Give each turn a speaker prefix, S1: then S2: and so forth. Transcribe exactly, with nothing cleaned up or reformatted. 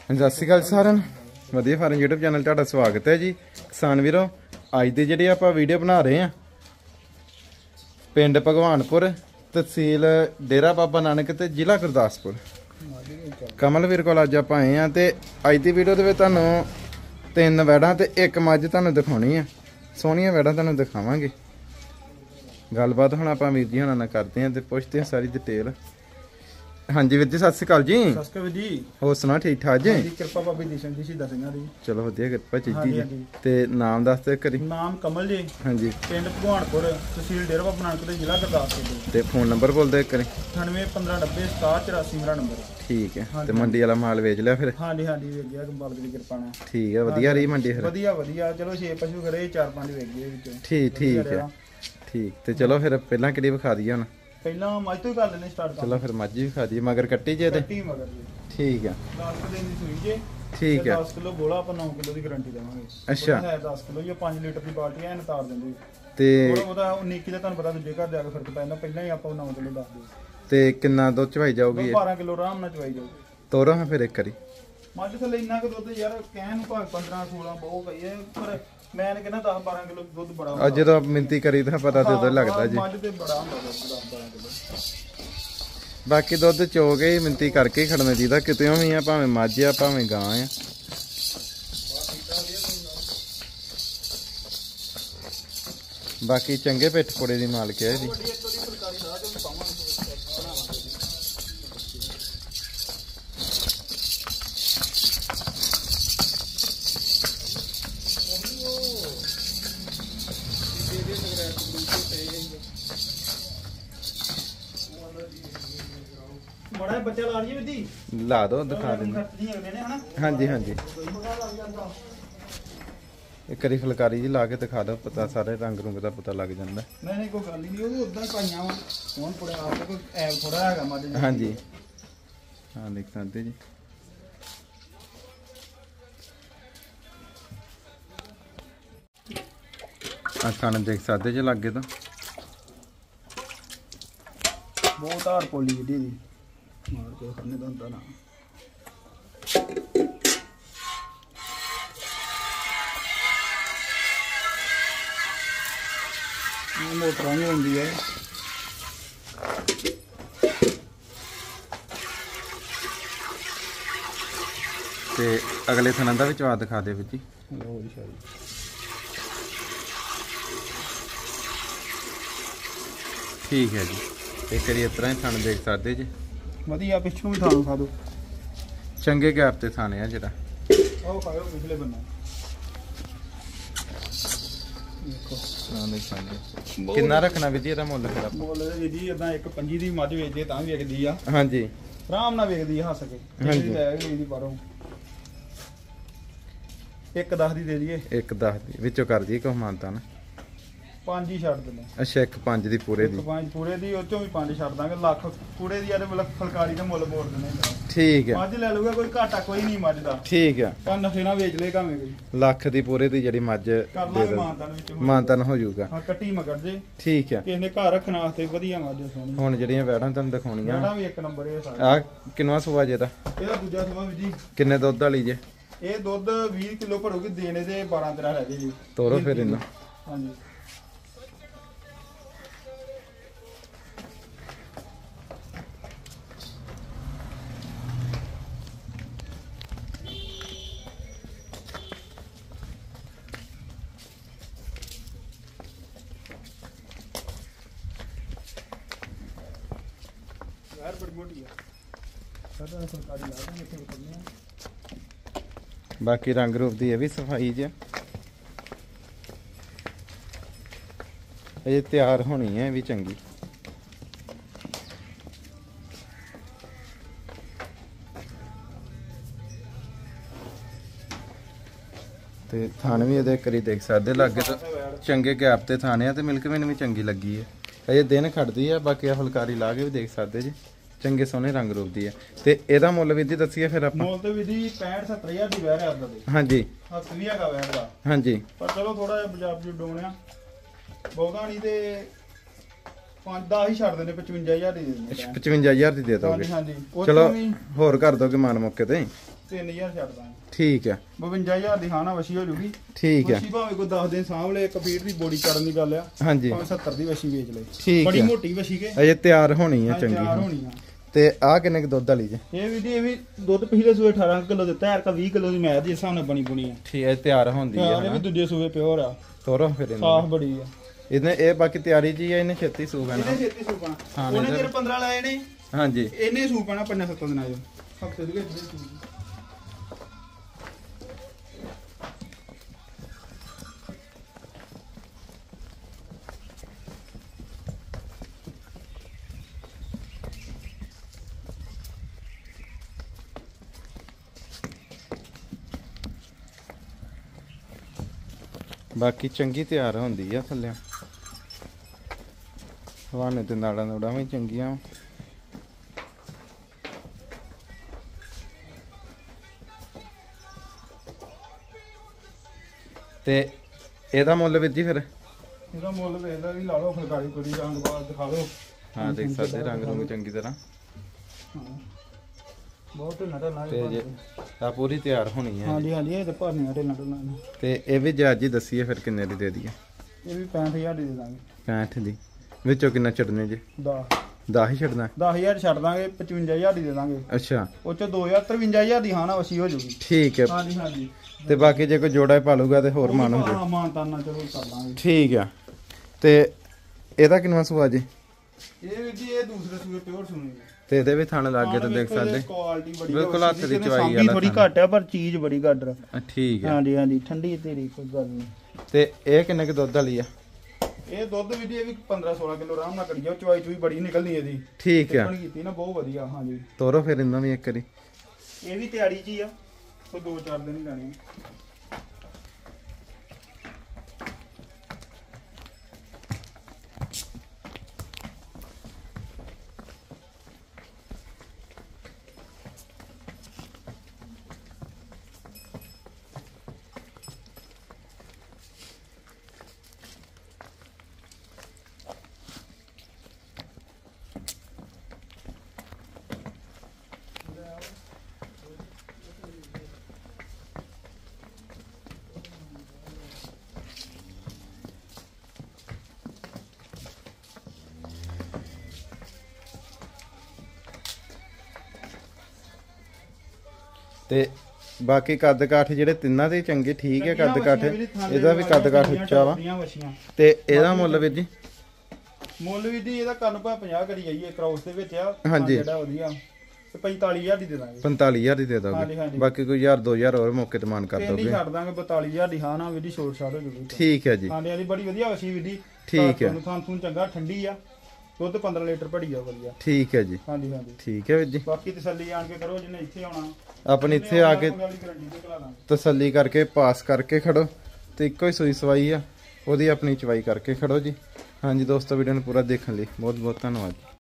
S1: ਸਤਿ ਸ਼੍ਰੀ ਅਕਾਲ ਸਾਰਿਆਂ ਨੂੰ। ਵਧੀਆ ਫਾਰਮ YouTube ਚੈਨਲ ਤੁਹਾਡਾ ਸਵਾਗਤ ਹੈ ਜੀ। ਕਿਸਾਨ ਵੀਰੋ, ਅੱਜ ਦੀ ਜਿਹੜੀ ਆਪਾਂ ਵੀਡੀਓ ਬਣਾ ਰਹੇ ਹਾਂ ਪਿੰਡ ਭਗਵਾਨਪੁਰ, ਤਹਿਸੀਲ ਡੇਰਾ ਬਾਬਾ ਨਾਨਕ ਤੇ ਜ਼ਿਲ੍ਹਾ ਗੁਰਦਾਸਪੁਰ। ਕਮਲ ਵੀਰ ਕੋਲ ਅੱਜ ਆਪਾਂ ਆਏ ਹਾਂ ਤੇ ਅੱਜ ਦੀ ਵੀਡੀਓ ਦੇ ਵਿੱਚ ਤੁਹਾਨੂੰ ਤਿੰਨ ਵੈੜਾਂ ਤੇ ਇੱਕ ਮੱਝ ਤੁਹਾਨੂੰ ਦਿਖਾਉਣੀ ਆ। ਸੋਹਣੀਆਂ ਵੈੜਾਂ ਤੁਹਾਨੂੰ ਦਿਖਾਵਾਂਗੇ। ਗੱਲਬਾਤ ਹੁਣ ਆਪਾਂ ਵੀਰ ਜੀ ਹੁਣਾਂ ਨਾਲ ਕਰਦੇ ਹਾਂ ਤੇ ਪੁੱਛਦੇ ਹਾਂ ਸਾਰੀ ਡਿਟੇਲ। ਹਾਂਜੀ ਵੀਰ ਜੀ, ਸਤਿ ਸ਼੍ਰੀ ਅਕਾਲ ਜੀ।
S2: ਸਤਿ ਸ਼੍ਰੀ ਅਕਾਲ ਜੀ।
S1: ਹੋਰ ਸੁਣਾ, ਠੀਕ ਠਾਕ ਜੀ?
S2: ਹਾਂਜੀ, ਕਿਰਪਾ ਬਾਬੇ ਦੀ ਸਿੰਘ ਜੀ ਸ਼ਹੀਦਾਂ ਸਿੰਘਾਂ ਦੀ।
S1: ਚਲੋ ਵਧੀਆ, ਕਿਰਪਾ ਚੀਤੀ ਜੀ। ਤੇ ਨਾਮ ਦੱਸ ਦੇ ਕਰੀ।
S2: ਨਾਮ ਕਮਲ ਜੀ।
S1: ਹਾਂਜੀ।
S2: ਪਿੰਡ ਭਗਵਾਨਪੁਰ, ਤਹਿਸੀਲ ਡੇਰਾ ਬਾਬਾ ਨਾਨਕ ਤੇ ਜ਼ਿਲ੍ਹਾ ਗੁਰਦਾਸਪੁਰ।
S1: ਤੇ ਫੋਨ ਨੰਬਰ ਬੋਲ ਦੇ ਕਰੀ।
S2: ਅਠਾਨਵੇਂ ਪੰਦਰਾਂ ਨੱਬੇ ਸਤਾਹਠ ਚੁਰਾਸੀ ਮੇਰਾ ਨੰਬਰ। ਠੀਕ
S1: ਹੈ। ਤੇ ਮੰਡੀ ਵਾਲਾ ਮਾਲ ਵੇਚ ਲਿਆ ਫਿਰ?
S2: ਹਾਂਜੀ ਹਾਂਜੀ, ਵੇਚ ਗਿਆ ਬਾਬੇ ਦੀ ਕਿਰਪਾ ਨਾਲ।
S1: ਠੀਕ ਹੈ, ਵਧੀਆ ਰਹੀ ਮੰਡੀ ਫਿਰ?
S2: ਵਧੀਆ ਵਧੀਆ, ਚਲੋ ਛੇ ਪਸ਼ੂ ਖੜੇ, ਚਾਰ ਪੰਜ ਵੇਚ ਗਏ ਵਿੱਚੋਂ। ਠੀਕ
S1: ਠੀਕ ਹੈ, ਠੀਕ। ਤੇ ਚਲੋ ਫਿਰ ਪਹਿਲਾਂ ਕਿਹੜੀ ਵਿਖਾ ਦਈਏ ਹੁਣ?
S2: ਪਹਿਲਾਂ ਮੱਝ ਤੋਂ ਹੀ ਕਰ ਲੈਣੇ ਸਟਾਰਟ।
S1: ਚਲੋ ਫਿਰ ਮੱਝ ਵੀ ਵਿਖਾ ਦਈਏ। ਮਗਰ ਕੱਟੀ ਜੇ ਤੇ?
S2: ਕੱਟੀ ਮਗਰ ਜੀ। ਠੀਕ ਹੈ। ਦਸ ਦਿਨ ਦੀ ਸੂਈ ਜੇ। ਠੀਕ ਹੈ। ਦਸ ਕਿਲੋ ਬੋਲਾ ਆਪਾਂ ਨੌ ਕਿਲੋ ਦੀ ਗਾਰੰਟੀ ਦੇਵਾਂਗੇ। ਅੱਛਾ। ਹੈ ਦਸ ਕਿਲੋ ਜਾਂ ਪੰਜ ਲੀਟਰ ਦੀ ਬਾਲਟੀ ਐ ਨਤਾਰ ਦਿੰਦੇ ਤੇ ਉਹਦਾ ਉੱਨੀ ਕਿਲੋ ਤੁਹਾਨੂੰ ਪਤਾ ਦੂਜੇ ਘਰ ਜਾ ਕੇ ਫਰਕ ਪੈਂਦਾ। ਪਹਿਲਾਂ ਹੀ ਆਪਾਂ ਨੌ ਕਿਲੋ ਦੱਸ ਦਿਓ। ਤੇ
S1: ਕਿੰਨਾ ਦੁੱਧ ਚਵਾਈ ਜਾਊਗੀ?
S2: ਬਾਰਾਂ ਕਿਲੋ ਆਰਾਮ ਨਾਲ ਚਵਾਈ ਜਾਊਗੀ।
S1: ਤੋਰੋ ਹਾਂ ਫਿਰ ਇੱਕ ਵਾਰੀ।
S2: ਮੱਝ ਥੱਲੇ ਇੰਨਾ ਕੁ ਦੁੱਧ ਯਾਰ ਕਹਿਣ ਨੂੰ ਭਾਵੇਂ ਪੰਦਰਾਂ ਸੋਲਾਂ ਬਹੁਤ ਪਈ ਹੈ, ਪਰ ਮੈਂ ਕਹਿੰਦਾ ਦਸ ਬਾਰਾਂ ਕਿਲੋ ਦੁੱਧ ਬੜਾ ਹੁੰਦਾ।
S1: ਜਦੋਂ ਮਿੰਤੀ ਕਰੀ ਤਾਂ ਪਤਾ ਤੇ ਉਦੋਂ ਲੱਗਦਾ ਜੀ।
S2: ਮੱਝ ਤੇ ਬੜਾ ਹੁੰਦਾ ਦਸ ਬਾਰਾਂ ਕਿਲੋ।
S1: ਬਾਕੀ ਦੁੱਧ ਚੋ ਕੇ ਹੀ ਮਿੰਤੀ ਕਰਕੇ ਹੀ ਖੜਨਾ ਚਾਹੀਦਾ ਕਿਤੇ ਵੀ ਆ, ਭਾਵੇਂ ਮੱਝ ਆ ਭਾਵੇਂ ਗਾਂ ਆ। ਬਾਕੀ ਚੰਗੇ ਪਿੱਠ ਪੁੜੇ ਦੀ ਮਾਲਕ ਹੈ ਇਹਦੀ।
S2: ਬੜਾ ਬੱਚਾ ਲਾ ਲਈਏ ਵੀਦੀ,
S1: ਲਾ ਦੋ, ਦਿਖਾ ਦਿੰਦੇ। ਹਾਂਜੀ ਹਾਂਜੀ, ਇੱਕ ਵਾਰੀ ਫੁਲਕਾਰੀ ਜੀ ਲਾ ਕੇ ਦਿਖਾ ਦੋ, ਪਤਾ ਸਾਰੇ ਰੰਗ ਰੁੰਗ ਦਾ ਪਤਾ ਲੱਗ ਜਾਂਦਾ।
S2: ਨਹੀਂ ਨਹੀਂ, ਕੋਈ ਗੱਲ ਨਹੀਂ, ਉਹ ਉਦਾਂ ਪਾਈਆਂ ਵਾ। ਹੁਣ ਪੁੜੇ ਆਪ ਕੋਈ ਐਬ ਥੋੜਾ ਹੈਗਾ ਮੱਝ।
S1: ਹਾਂਜੀ ਹਾਂ, ਦੇਖ ਸਕਦੇ ਜੀ। ਆ ਖਾਣਾ ਦੇਖ ਸਕਦੇ ਜੇ ਲੱਗੇ ਤਾਂ
S2: ਬਹੁਤ ਧਾਰ ਪੋਲੀ ਇਹਦੀ ਦੀ। ਮਾਰ ਕੇ ਖਾਣੇ ਦਾ ਹੁੰਦਾ ਨਾ। ਇਹ ਮੋਟਰਾਂ ਵੀ ਹੁੰਦੀ ਹੈ।
S1: ਤੇ ਅਗਲੇ ਥਣਾਂ ਦਾ ਵੀ ਚਵਾ ਦਿਖਾ ਦੇ ਵਿੱਚ ਜੀ।
S2: ਲਓ ਜੀ ਸ਼ਾਇਦ
S1: ਠੀਕ ਹੈ ਜੀ। ਇੱਕ ਵਾਰੀ ਇਸ ਤਰ੍ਹਾਂ ਹੀ ਥਣ ਦੇਖ ਸਕਦੇ ਜੀ।
S2: ਵਧੀਆ, ਪਿੱਛੋਂ ਵੀ ਥਾਂ ਖਾ ਦੋ।
S1: ਚੰਗੇ ਗੈਪ ਤੇ ਥਾਣੇ ਆ ਜਿਹੜਾ।
S2: ਉਹ ਖਾਓ ਪਿਛਲੇ ਬੰਨੇ। ਦੇਖੋ
S1: ਹਾਂ, ਦੇਖ ਸਕਦੇ। ਕਿੰਨਾ ਰੱਖਣਾ ਵੀ ਜੀ ਇਹਦਾ ਮੁੱਲ ਫਿਰ ਆਪਾਂ?
S2: ਮੁੱਲ ਜੀ ਜੀ ਇਦਾਂ ਇੱਕ ਪੰਜੀ ਦੀ ਮੱਝ ਵੇਚਦੇ ਤਾਂ ਵੀ ਵਿਕਦੀ ਆ।
S1: ਹਾਂਜੀ,
S2: ਆਰਾਮ ਨਾਲ ਵੇਚਦੀ ਆ, ਹੱਸ ਕੇ।
S1: ਹਾਂਜੀ,
S2: ਲੈ ਗਈ ਦੀ ਬਾਹਰੋਂ। ਇੱਕ ਦਸ ਦੀ ਦੇ ਦਈਏ। ਇੱਕ
S1: ਦਸ ਦੀ ਵਿੱਚੋਂ ਕਰ ਜੀ ਕੁਛ ਮਾਨਤਾ ਨਾ।
S2: ਪੰਜ ਹੀ ਛੱਡ ਦਿੰਦੇ।
S1: ਅੱਛਾ, ਇੱਕ ਪੰਜ ਦੀ ਪੂਰੇ ਦੀ?
S2: ਪੰਜ ਪੂਰੇ ਦੀ, ਉਹ ਚੋਂ ਵੀ ਪੰਜ ਛੱਡ ਦਾਂਗੇ। ਲੱਖ ਪੂਰੇ ਦੀ ਯਾਰ ਫੁਲਕਾਰੀ ਦਾ ਮੁੱਲ ਮੋੜ ਦਿੰਦੇ।
S1: ਠੀਕ ਹੈ।
S2: ਮੱਝ ਲੈ ਲੂਗਾ, ਕੋਈ ਘਾਟਾ ਕੋਈ ਨਹੀਂ ਮੱਝ ਦਾ।
S1: ਠੀਕ ਹੈ।
S2: ਪਰ ਨਫੇ ਨਾਲ ਵੇਚ ਲੈ ਕਾਵੇਂ ਕੋਈ।
S1: ਲੱਖ ਦੀ ਪੂਰੇ ਦੀ ਜਿਹੜੀ ਮੱਝ
S2: ਕਰ ਲਾਂਗੇ ਮਾਨਤਾਨ ਵਿੱਚ।
S1: ਮਾਨਤਾਨ ਹੋ ਜਾਊਗਾ।
S2: ਹਾਂ, ਕੱਟੀ ਮਗਰ ਜੇ।
S1: ਠੀਕ ਹੈ।
S2: ਕਿਸੇ ਨੇ ਘਰ ਰੱਖਣ ਵਾਸਤੇ ਵਧੀਆ ਮੱਝ ਸੋਹਣੀ।
S1: ਹੁਣ ਜਿਹੜੀਆਂ ਵੈੜਾਂ ਤੁਹਾਨੂੰ ਦਿਖਾਉਣੀਆਂ,
S2: ਵੈੜਾਂ ਵੀ ਇੱਕ ਨੰਬਰ ਇਹ ਸਾਰਾ।
S1: ਆ ਕਿੰਨਾ ਸੁਆ ਜੇ ਦਾ?
S2: ਇਹਦਾ ਦੂਜਾ ਸੁਆ ਵੀ ਜੀ।
S1: ਕਿੰਨੇ ਦੁੱਧ ਵਾਲੀ ਜੇ?
S2: ਇਹ ਦੁੱਧ ਵੀਹ ਕਿਲੋ ਭਰੂਗੀ, ਦੇਣੇ ਦੇ ਬਾਰਾਂ ਤੇਰਾਂ ਰਹਿ ਗਏ ਜੀ।
S1: ਤੋਰੋ ਫਿਰ ਇਹਨੂੰ।
S2: ਹਾਂਜੀ। ਯਾਰ ਬੜੀ ਮੋਟੀ ਆ। ਸਾਡਾ ਸਰਕਾਰੀ ਲਾ ਦਾਂਗੇ ਇੱਥੇ ਕਰਨੇ ਆ।
S1: ਬਾਕੀ ਰੰਗ ਰੂਪ ਦੀ ਇਹ ਵੀ ਸਫਾਈ ਜੇ ਇਹ ਤਿਆਰ ਹੋਣੀ ਹੈ, ਇਹ ਵੀ ਚੰਗੀ। ਤੇ ਥਾਣ ਵੀ ਇਹਦੇ ਕਰੀ ਦੇਖ ਸਕਦੇ ਲੱਗੇ ਤਾਂ ਚੰਗੇ ਗੈਪ ਤੇ ਥਾਣੇ ਆ। ਤੇ ਮਿਲਕ ਮੈਨੂੰ ਵੀ ਚੰਗੀ ਲੱਗੀ ਹੈ। ਅਜੇ ਦਿਨ ਖੜਦੀ ਆ। ਬਾਕੀ ਆ ਫੁਲਕਾਰੀ ਲਾ ਕੇ ਵੀ ਦੇਖ ਸਕਦੇ ਜੀ। ਚੰਗੇ ਸੋਹਣੇ ਰੰਗ ਰੂਪ ਦੀ ਹੈ। ਤੇ ਇਹਦਾ ਮੁੱਲ ਵੀ ਦੀ ਦੱਸੀਏ ਫਿਰ ਆਪਾਂ?
S2: ਮੁੱਲ ਤੇ ਵੀ ਦੀ ਪੈਂਹਠ ਸੱਤਰ ਹਜ਼ਾਰ ਦੀ ਵੈਰ ਹੈ ਆਪਦਾ ਦੇ।
S1: ਹਾਂਜੀ,
S2: ਹੱਥ ਵੀ ਹੈਗਾ ਵੈਰ ਦਾ।
S1: ਹਾਂਜੀ,
S2: ਪਰ ਚਲੋ ਥੋੜਾ ਜਿਹਾ ਪੰਜਾਬ ਜੂ ਡੋਣਿਆ ਬਹੁਤਾ ਨਹੀਂ ਤੇ ਪੰਜ ਦਸ ਹੀ ਛੱਡ ਦਿੰਦੇ, ਪਚਵੰਜਾ ਹਜ਼ਾਰ ਦੀ ਦੇ ਦਿੰਦੇ।
S1: ਪਚਵੰਜਾ ਹਜ਼ਾਰ ਦੀ ਦੇ ਦੋਗੇ?
S2: ਹਾਂਜੀ।
S1: ਚਲੋ ਹੋਰ ਕਰ ਦੋਗੇ ਮਾਨ ਮੌਕੇ ਤੇ?
S2: ਤਿੰਨ ਹਜ਼ਾਰ ਛੱਡ ਦਾਂਗੇ।
S1: ਠੀਕ ਆ
S2: ਬਵੰਜਾ ਹਜ਼ਾਰ ਦੀ ਹਾਂ ਨਾ ਵਸ਼ੀ ਹੋ ਜੂਗੀ।
S1: ਠੀਕ ਆ
S2: ਵਸ਼ੀ ਭਾਵੇਂ ਕੋਈ ਦਸ ਦਿਨ ਸਾਂਭ ਲੈ, ਇੱਕ ਫੀਟ ਦੀ ਬੋਡੀ ਚੜਨ ਦੀ ਗੱਲ ਆ।
S1: ਹਾਂਜੀ
S2: ਭਾਵੇਂ ਸੱਤਰ ਦੀ ਵਸ਼ੀ ਵੇਚ ਲੈ।
S1: ਠੀਕ
S2: ਬੜੀ
S1: ਆ
S2: ਮੋਟੀ ਵਸ਼ੀ ਕੇ
S1: ਅਜੇ ਤਿਆਰ ਹੋਣੀ ਆ ਚੰਗੀ
S2: ਤਿਆਰ ਹੋਣੀ ਆ।
S1: ਤੇ ਆ ਕਿੰਨੇ ਕ ਦੁੱਧ ਵਾਲੀ ਜੇ?
S2: ਇਹ ਵੀ ਦੀ ਇਹ ਵੀ ਦੁੱਧ ਪਿਛਲੇ ਸੂਏ ਅਠਾਰਾਂ ਕਿਲੋ ਦਿੱਤਾ, ਐਰ ਕਾ ਵੀਹ ਕਿਲੋ ਦੀ ਮੈਚ ਦੇ ਹਿਸਾਬ ਨਾਲ ਬਣੀ ਬੁਣੀ ਆ।
S1: ਠੀਕ ਹੈ ਤਿਆਰ ਹੁੰਦੀ ਆ
S2: ਇਹ ਵੀ ਦੂਜੇ ਸੂਏ ਪਿਓਰ ਆ।
S1: ਤੋਰੋ ਫਿਰ ਇਹਨੂੰ
S2: ਸਾਫ ਬੜੀ ਆ।
S1: ਇਹਨੇ ਇਹ ਬਾਕੀ ਤਿਆਰੀ ਜੀ ਆ, ਇਹਨੇ ਛੇਤੀ ਸੂ ਪੈਣਾ।
S2: ਇਹਨੇ ਛੇਤੀ ਸੂ ਪੈਣਾ।
S1: ਹਾਂ,
S2: ਉਹਨੇ
S1: ਨਹੀਂ
S2: ਦਿਨ ਪੰਦਰਾਂ ਲਾਏ ਨੇ।
S1: ਹਾਂਜੀ
S2: ਇਹਨੇ ਸੂ ਪੈਣਾ ਪੰਜਾਂ ਸੱਤਾਂ ਦਿਨਾਂ ਚ, ਹਫਤੇ ਦੇ ਵਿੱਚ ਸੂ।
S1: ਬਾਕੀ ਚੰਗੀ ਤਿਆਰ ਹੁੰਦੀ ਆ ਥੱਲੇ ਹਵਾਨੇ ਤੇ ਨਾੜਾਂ ਨੂੜਾਂ ਵੀ ਚੰਗੀਆਂ। ਤੇ ਇਹਦਾ ਮੁੱਲ ਵੀਰ ਜੀ ਫਿਰ?
S2: ਇਹਦਾ ਮੁੱਲ ਵੇਖ ਲੈ ਵੀ ਲਾ ਲਓ, ਫੁਲਕਾਰੀ ਕੁੜੀ ਰੰਗ ਬਾਅਦ ਦਿਖਾ ਲਓ।
S1: ਹਾਂ ਦੇਖ ਸਕਦੇ ਰੰਗ ਰੰਗ ਚੰਗੀ ਤਰ੍ਹਾਂ।
S2: ਹਾਂ ਬਹੁਤ ਢਿੱਲਾ ਢਿੱਲਾ
S1: ਤੇ ਜੇ ਆ ਪੂਰੀ ਤਿਆਰ ਹੋਣੀ ਹੈ।
S2: ਹਾਂਜੀ ਹਾਂਜੀ ਇਹ ਤੇ ਭਰਨੀਆਂ ਢਿੱਲਾ ਢਿੱਲਾ ਨੇ।
S1: ਤੇ ਇਹ ਵੀ ਜੱਜ ਹੀ ਦੱਸੀਏ ਫਿਰ ਕਿੰਨੇ ਦੀ ਦੇ ਦਈਏ?
S2: ਇਹ ਵੀ ਪੈਂਹਠ ਹਜ਼ਾਰ ਦੀ ਦੇ ਦਾਂਗੇ।
S1: ਪੈਂਹਠ ਦੀ ਵਿੱਚੋਂ ਕਿੰਨਾ ਛੱਡਨੇ ਜੇ?
S2: ਦਸ
S1: ਦਸ ਹੀ ਛੱਡਣਾ?
S2: ਦਸ ਹਜ਼ਾਰ ਛੱਡ ਦਾਂਗੇ, ਪਚਵੰਜਾ ਹਜ਼ਾਰ ਦੀ ਦੇ ਦਾਂਗੇ।
S1: ਅੱਛਾ
S2: ਉਹ ਚ ਦੋ ਹਜ਼ਾਰ ਤਰਵੰਜਾ ਹਜ਼ਾਰ ਦੀ ਹਾਂ ਨਾ ਵਸੀ ਹੋ ਜੂਗੀ।
S1: ਠੀਕ ਹੈ।
S2: ਹਾਂਜੀ ਹਾਂਜੀ
S1: ਤੇ ਬਾਕੀ ਜੇ ਕੋਈ ਜੋੜਾ ਪਾਲੂਗਾ ਤੇ ਹੋਰ ਮਾਨ ਹੋ ਜਾਊ।
S2: ਮਾਨ ਤਾਨਾ ਚਲੋ ਕਰ ਦਾਂਗੇ।
S1: ਠੀਕ ਆ। ਤੇ ਇਹਦਾ ਕਿੰਨਾ ਸੂਆ ਜੀ?
S2: ਇਹ ਵੀ ਜੀ ਇਹ ਦੂਸਰੇ ਸੂਏ ਪਿਓਰ ਸੁਣੀ।
S1: ਤੇ ਇਹਦੇ ਵੀ ਥਣ ਲੱਗੇ ਤੇ ਦੇਖ ਸਕਦੇ
S2: ਕੁਆਲਿਟੀ ਬੜੀ
S1: ਬਿਲਕੁਲ ਹੱਥ ਦੀ ਚਵਾਈ
S2: ਵਾਲਾ ਥੋੜੀ ਘੱਟ ਆ ਪਰ ਚੀਜ਼ ਬੜੀ ਗਾਡਰ।
S1: ਠੀਕ ਆ।
S2: ਹਾਂਜੀ ਹਾਂਜੀ ਠੰਡੀ ਤੇਰੀ ਕੋਈ ਗੱਲ ਨਹੀਂ।
S1: ਤੇ ਇਹ ਕਿੰਨੇ ਕ ਦੁੱਧ ਵਾਲੀ ਆ?
S2: ਇਹ ਦੁੱਧ ਵੀ ਦੀ ਇਹ ਵੀ ਪੰਦਰਾਂ ਸੋਲਾਂ ਕਿਲੋ ਆਰਾਮ ਨਾਲ ਕੱਢੀ ਆ। ਚਵਾਈ ਚੂਈ ਬੜੀ ਨਿਕਲਣੀ ਇਹਦੀ।
S1: ਠੀਕ ਆ
S2: ਕੀਤੀ ਨਾ ਬਹੁਤ ਵਧੀਆ। ਹਾਂਜੀ
S1: ਤੋਰੋ ਫਿਰ ਇਹਨਾਂ ਵੀ ਇੱਕ ਵਾਰੀ।
S2: ਇਹ ਵੀ ਤਿਆਰੀ ਚ ਹੀ ਆ, ਕੋਈ ਦੋ ਚਾਰ ਦਿਨ ਹੀ ਲੈਣੇ।
S1: ਤੇ ਬਾਕੀ ਕੱਦ ਕਾਠ ਜਿਹੜੇ ਤਿੰਨਾਂ ਦੇ ਚੰਗੇ ਠੀਕ ਹੈ। ਕੱਦ ਕਾਠ ਇਹਦਾ ਵੀ ਕੱਦ ਕਾਠ ਉੱਚਾ ਵਾ। ਤੇ ਇਹਦਾ ਮੁੱਲ ਵੀਰ ਜੀ?
S2: ਮੁੱਲ ਵੀ ਦੀ ਇਹਦਾ ਕੰਨ ਪਾ ਪੰਜਾਹ ਕਰੀ ਜਾਈਏ ਕ੍ਰਾਸ ਦੇ ਵਿੱਚ ਆ।
S1: ਹਾਂਜੀ
S2: ਜਿਹੜਾ ਵਧੀਆ ਤੇ ਪੈਂਤਾਲੀ ਹਜ਼ਾਰ ਦੀ ਦੇ ਦਾਂਗੇ।
S1: ਪੰਤਾਲੀ ਹਜ਼ਾਰ ਦੀ ਦੇ ਦੋਗੇ? ਬਾਕੀ ਕੋਈ ਹਜ਼ਾਰ ਦੋ ਹਜ਼ਾਰ ਹੋਰ ਮੌਕੇ ਤੇ ਮਾਨ ਕਰ ਦੋਗੇ?
S2: ਨਹੀਂ ਛੱਡ ਦਾਂਗੇ ਬਤਾਲੀ ਹਜ਼ਾਰ ਦੀ ਹਾਂ ਨਾ ਵੀਡੀ ਛੋਟ ਛਾੜ ਹੋ ਜੂਗੀ।
S1: ਠੀਕ ਹੈ ਜੀ।
S2: ਹਾਂਜੀ ਹਾਂਜੀ ਬੜੀ ਵਧੀਆ ਵਸੀ ਵੀਡੀ।
S1: ਠੀਕ ਹੈ।
S2: ਥਾਂ ਥੂੰ ਚੰਗਾ ਠੰਡੀ ਆ। ਦੁੱਧ ਪੰਦਰਾਂ ਲੀਟਰ ਭੜੀ ਆ ਵਧੀਆ।
S1: ਠੀਕ ਹੈ ਜੀ।
S2: ਹਾਂਜੀ ਹਾਂਜੀ
S1: ਠੀਕ ਹੈ ਵੀਰ ਜੀ।
S2: ਬਾਕੀ ਤਸੱਲੀ ਆਣ ਕੇ ਕਰੋ ਜਿਹਨੇ ਇੱਥੇ ਆਉਣਾ
S1: ਆਪਣੀ ਇੱਥੇ ਆ ਕੇ ਤਸੱਲੀ ਕਰਕੇ ਪਾਸ ਕਰਕੇ ਖੜੋ। ਤੇ ਇੱਕੋ ਹੀ ਸੂਈ ਸਵਾਈ ਆ ਉਹਦੀ ਆਪਣੀ ਚਵਾਈ ਕਰਕੇ ਖੜੋ ਜੀ। ਹਾਂਜੀ ਦੋਸਤੋ ਵੀਡੀਓ ਨੂੰ ਪੂਰਾ ਦੇਖਣ ਲਈ ਬਹੁਤ ਬਹੁਤ ਧੰਨਵਾਦ।